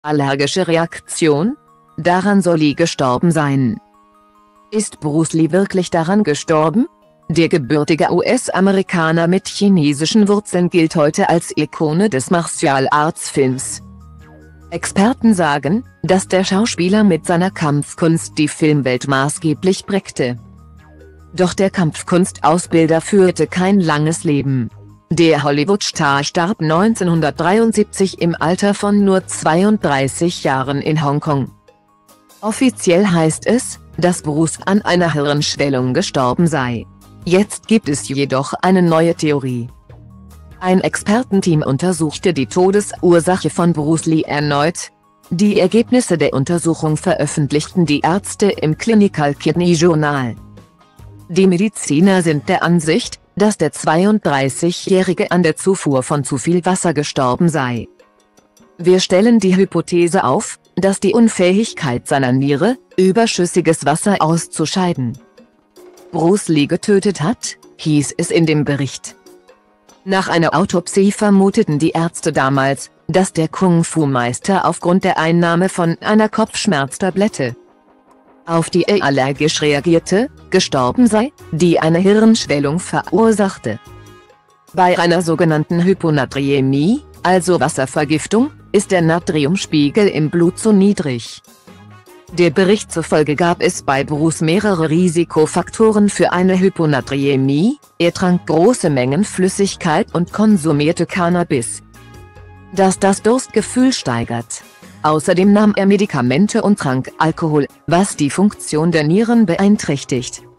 Allergische Reaktion? Daran soll Lee gestorben sein. Ist Bruce Lee wirklich daran gestorben? Der gebürtige US-Amerikaner mit chinesischen Wurzeln gilt heute als Ikone des Martial Arts Films. Experten sagen, dass der Schauspieler mit seiner Kampfkunst die Filmwelt maßgeblich prägte. Doch der Kampfkunstausbilder führte kein langes Leben. Der Hollywood-Star starb 1973 im Alter von nur 32 Jahren in Hongkong. Offiziell heißt es, dass Bruce an einer Hirnschwellung gestorben sei. Jetzt gibt es jedoch eine neue Theorie. Ein Expertenteam untersuchte die Todesursache von Bruce Lee erneut. Die Ergebnisse der Untersuchung veröffentlichten die Ärzte im Clinical Kidney Journal. Die Mediziner sind der Ansicht, dass der 32-Jährige an der Zufuhr von zu viel Wasser gestorben sei. Wir stellen die Hypothese auf, dass die Unfähigkeit seiner Niere, überschüssiges Wasser auszuscheiden, Bruce Lee getötet hat, hieß es in dem Bericht. Nach einer Autopsie vermuteten die Ärzte damals, dass der Kung-Fu-Meister aufgrund der Einnahme von einer Kopfschmerztablette, auf die er allergisch reagierte, gestorben sei, die eine Hirnschwellung verursachte. Bei einer sogenannten Hyponatriämie, also Wasservergiftung, ist der Natriumspiegel im Blut zu niedrig. Der Bericht zufolge gab es bei Bruce mehrere Risikofaktoren für eine Hyponatriämie: er trank große Mengen Flüssigkeit und konsumierte Cannabis, das das Durstgefühl steigert. Außerdem nahm er Medikamente und trank Alkohol, was die Funktion der Nieren beeinträchtigt.